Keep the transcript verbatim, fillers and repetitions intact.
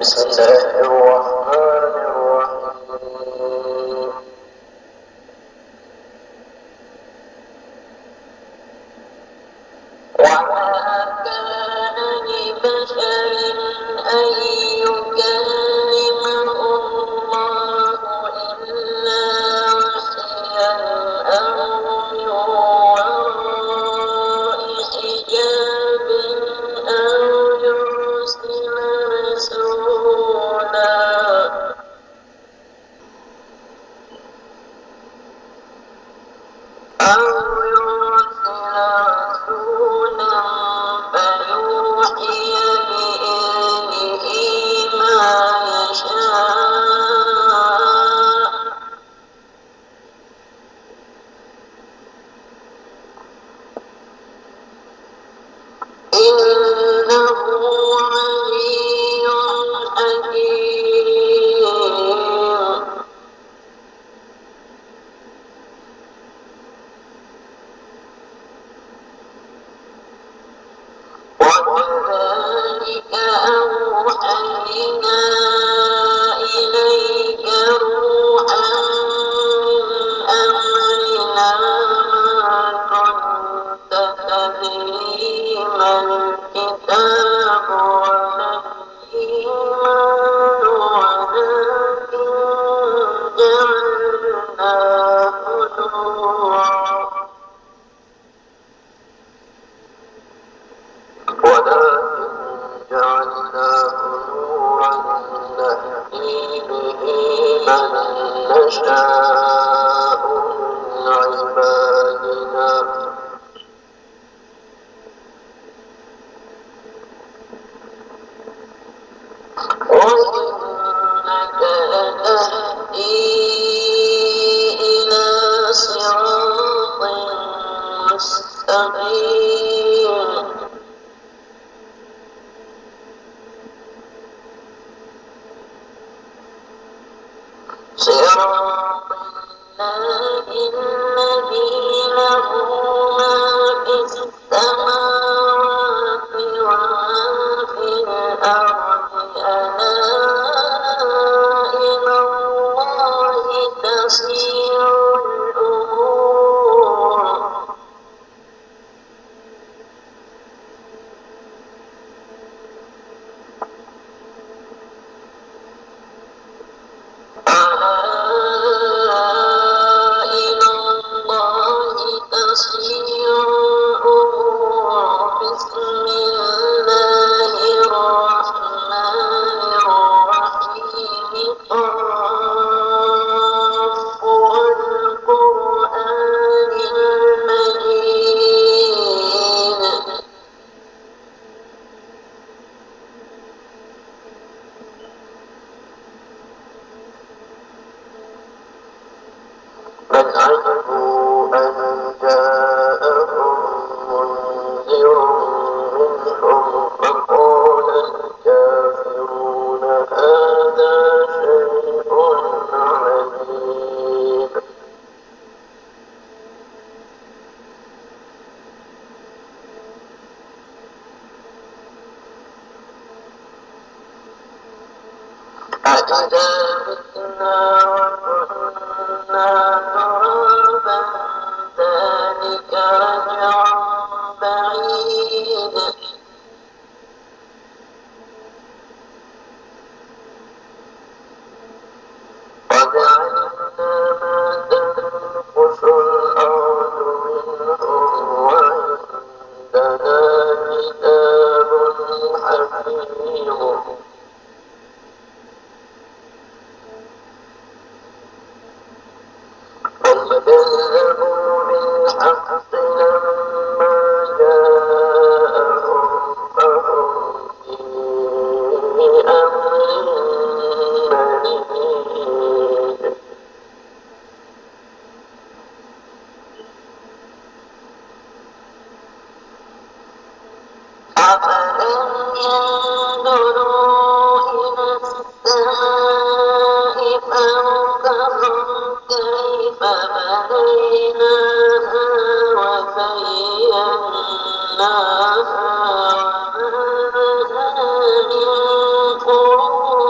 بسم الله الرحمن الرحيم. وما كان لبشر أن يكلمه الله إلا وحيا أو من وراء حجاب أو يرسل رسولا أو يرسل رسولا فيوحي بإذنه ما يشاء إنه علي حكيم. وكذلك أوحينا إليك روحا من أمرنا ما كنت تدري ما الكتاب ولا الإيمان ولكن جعلناه نورا ولكن جعلناه نورا نهدي به من نشاء من عبادنا وإنك لتهدي إلى صراط مستقيم. صراط الله الذي له ما في السماوات وما في الأرض ألا إلى الله تصير الأمور. إلى الله تصير الأمور. بسم الله الرحمن الرحيم. قاف والقرآن المجيد. بل عجبوا أن جاءهم منذر منهم فقال الكافرون هذا شيء عجيب. أإذا متنا وكنا ترابا ذلك رجع بعيد. قد علمنا ما تنقص الأرض منهم وعندنا كتاب حفيظ. بل كذبوا بالحق لما جاءهم فهم في أمر مريج. أفلم ينظروا إلى السماء فوقهم كيف بنيناها وزيناها وما لها من فروج.